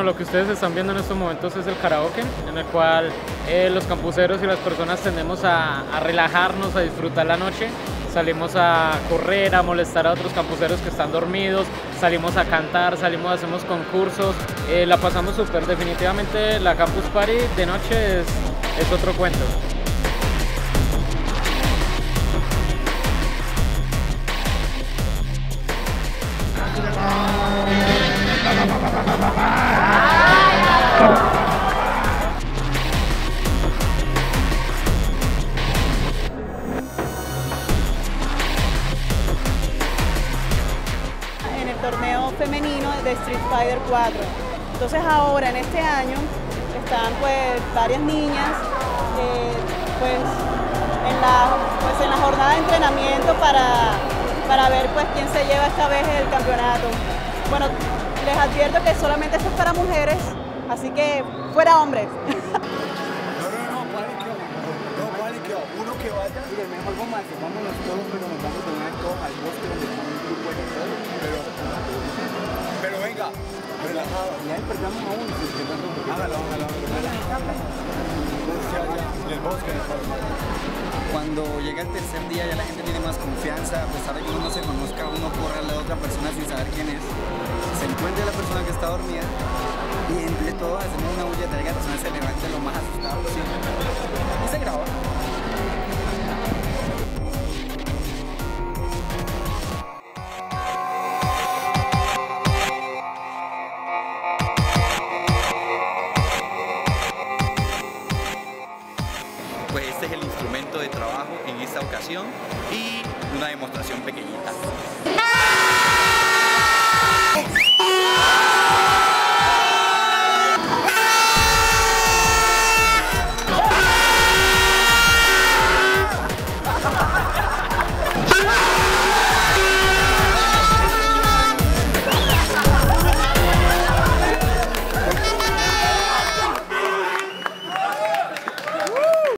lo que ustedes están viendo en estos momentos es el karaoke, en el cual los campuseros y las personas tendemos a relajarnos, a disfrutar la noche. Salimos a correr, a molestar a otros campuseros que están dormidos, salimos a cantar, hacemos concursos, la pasamos súper. Definitivamente la Campus Party de noche es otro cuento. En el torneo femenino de Street Fighter 4. Entonces ahora en este año están pues varias niñas en la jornada de entrenamiento para ver pues quién se lleva esta vez el campeonato. Bueno, les advierto que solamente esto es para mujeres, así que fuera hombres. Uno que vaya y el mejor bombazo, vámonos todos, pero nos vamos de una vez todos al bosque donde está un grupo de personas, pero venga, relajado, ya despertamos a uno, hágalo, y el bosque. Cuando llega el tercer día ya la gente tiene más confianza, a pesar de que uno no se conozca, uno corre a la otra persona sin saber quién es, se encuentra la persona que está dormida y entre todos hacemos una bulla de que la persona se levante lo más asustado posible y se graba. Pues este es el instrumento de trabajo en esta ocasión y una demostración pequeñita.